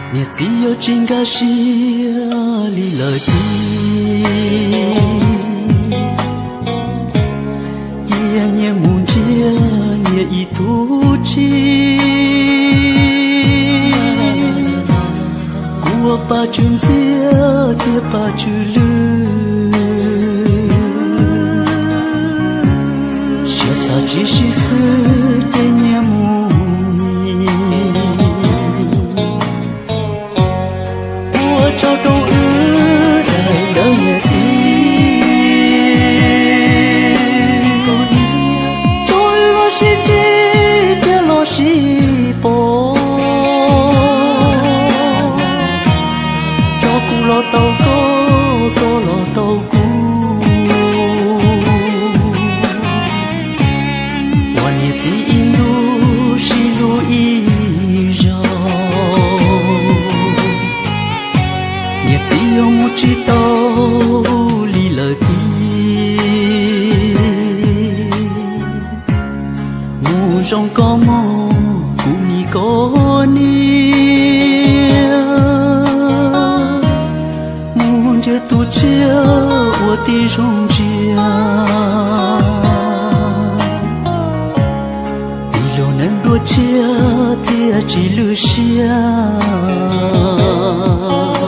你只有真个是离了地，也年梦见也已途经，我把真些也把住了，写下只是死的年梦。找到而来的日子，做了是这别了是波，照顾了到过，过了到过，我日子印度是路一绕。也只有我知道离了地，我让个梦故你个你，梦着都着我的容家，你若能多着的只留下。